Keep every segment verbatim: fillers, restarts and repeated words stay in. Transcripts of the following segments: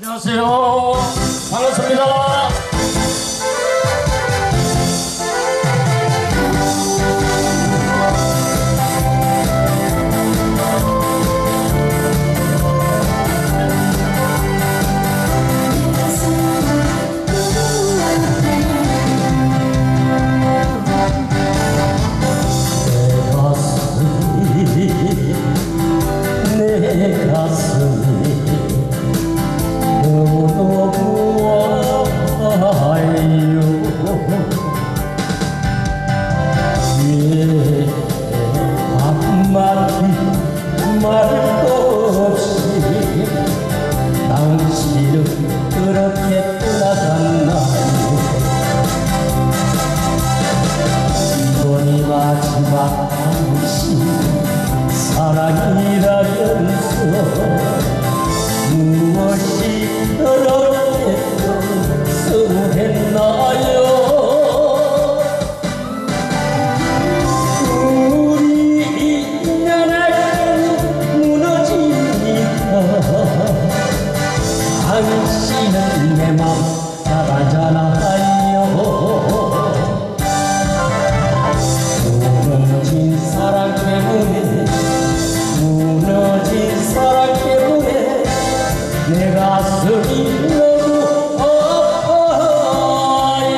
안녕하세요. 반갑습니다. 내 가슴이 너무너무 아파요. 왜 한마디 말도 없이 당신은 그렇게 떠나갔나요? 이번이 마지막 당신 사랑이라면서 무엇이 그렇게 서운했나요? 우리 인연은 무너지니까 당신은 내 맘 잘 알잖아요. 무너진 사랑 때문에 무너진 사랑 때문에 내 가슴이 너무 아파요.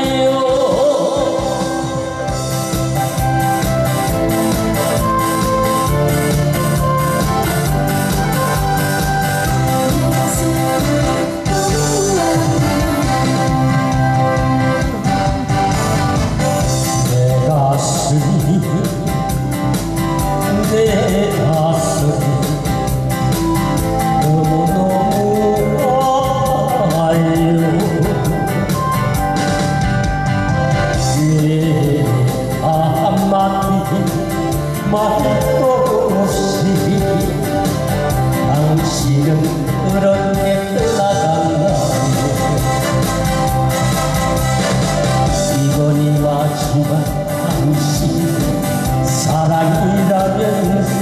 내 가슴이 내 가슴이 너무너무 아파요. 왜 한마디 말도 없이 당신은 그렇게 떠나갔나요? 이번이 마지막 당신 사랑이라면서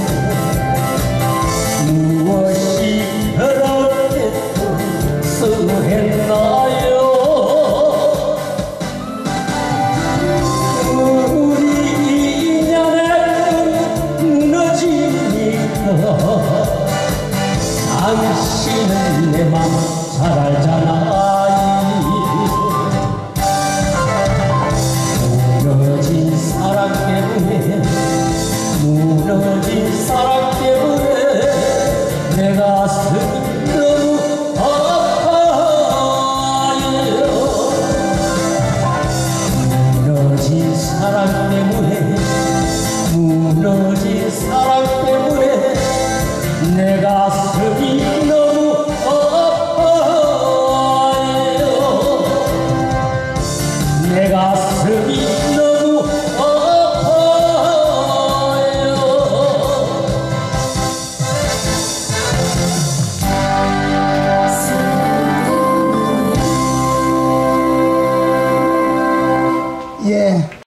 무엇이 그렇게 서운했나요? 우리 인연은 무너지니까 당신은 내 맘 잘 알잖아요. 무너진 사랑 때문에 무너진 사랑 때문에 내 가슴이 너무 아파요. 무너진 사랑 때문에 무너진